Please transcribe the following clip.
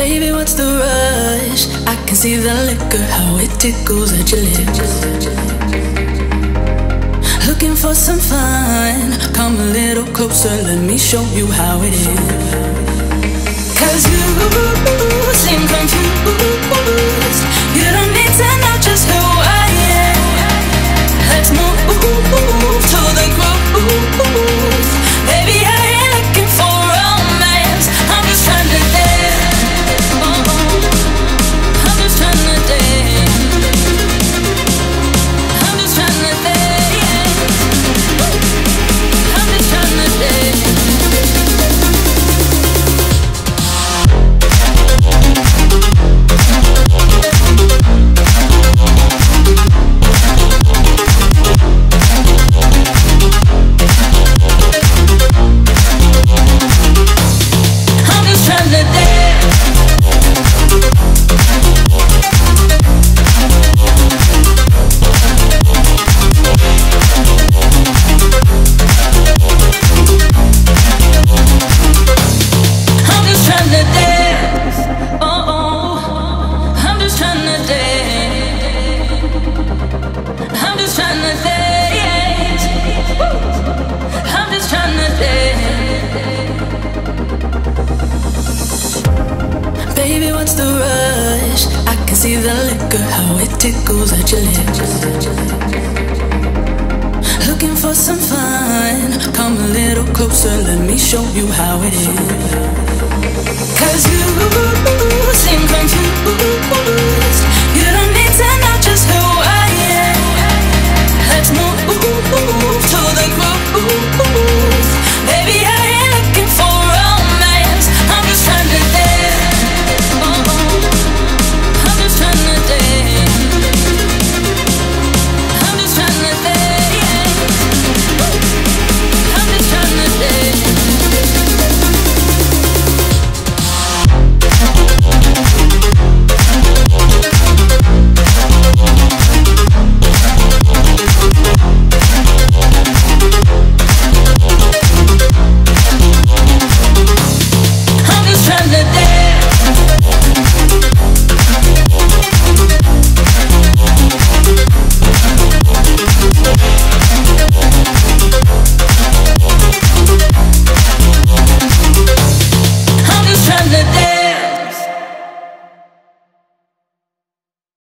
Baby, what's the rush? I can see the liquor, how it tickles at your lips. Looking for some fun, come a little closer, let me show you how it is. 'Cause you seem confused, you don't need to know just who I am. Let's move to the groove. Baby, I ain't looking for romance, I'm just trying to dance. I'm just trying to dance. I'm just trying to dance. I'm just trying to dance. Baby, what's the rush? I can see the liquor, how it tickles at your lips. Looking for some fun, come a little closer, let me show you how it is.